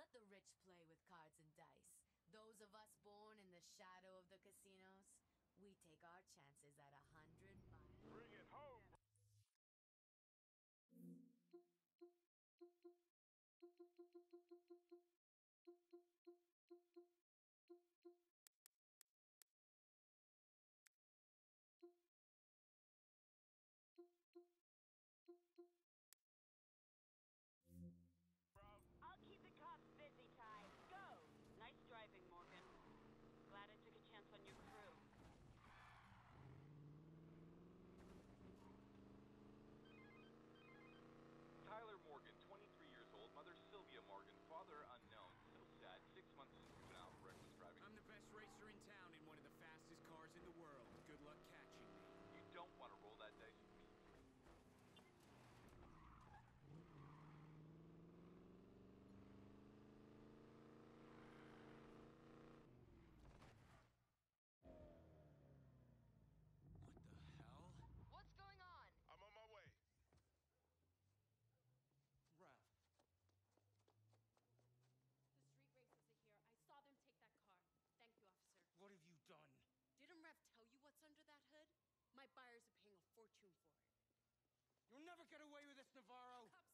Let the rich play with cards and dice. Those of us born in the shadow of the casinos, we take our chances at 100 miles. Bring it home! I'll keep the cops busy, Ty. Go! Nice driving, Morgan. Glad I took a chance on your crew. Tyler Morgan, 23 years old, mother Sylvia Morgan, father unknown. So sad, 6 months in juvenile for reckless driving. I'm the best racer in town in one of the fastest cars in the world. Good luck catching me. You don't want to roll that dice with me. What the hell? What's going on? I'm on my way. Rev. The street racers are here. I saw them take that car. Thank you, officer. What have you done? Didn't Rev tell you what's under that hood? My buyers are paying a fortune for it. You'll never get away with this, Navarro! Cop